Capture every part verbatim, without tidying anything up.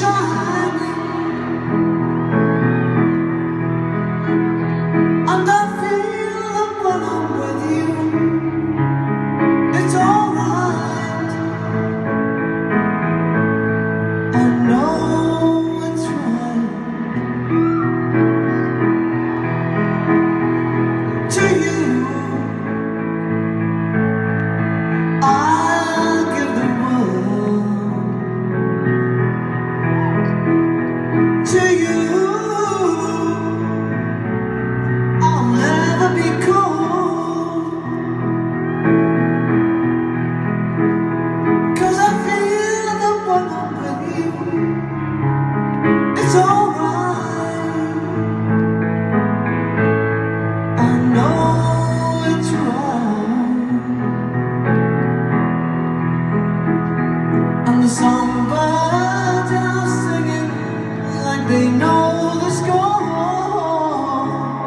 And the songbirds are singing like they know the score.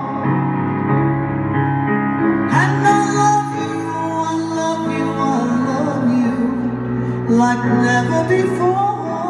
And I love you, I love you, I love you like never before.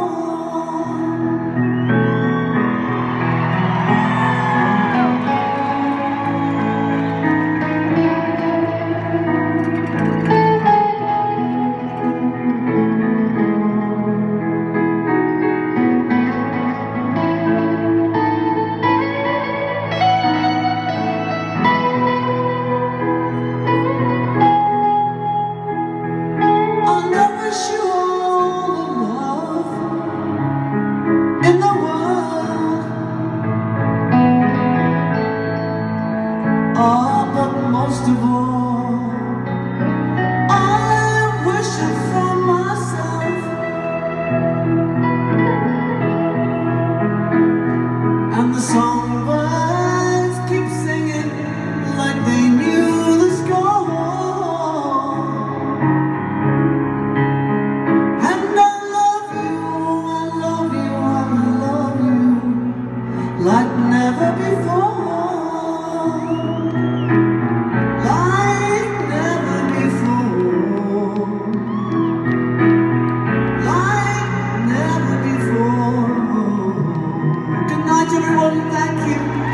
Oh, but most of all, I wish it for myself. And the songbirds keep singing like they knew the score. And I love you, I love you, I love you like never before. Everyone, thank you.